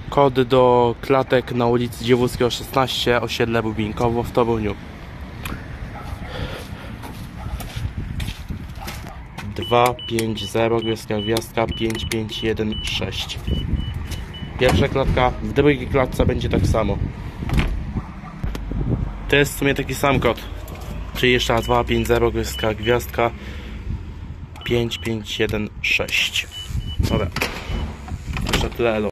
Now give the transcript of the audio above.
Kod do klatek na ulicy Dziewuckiego 16, osiedle Bubinkowo w Toruniu. 250 gwiazdka 5516. Pierwsza klatka, w drugiej klatce będzie tak samo. To jest w sumie taki sam kod. Czyli jeszcze raz 250 gwiazdka 5516. Dobra. Jeszcze tyle.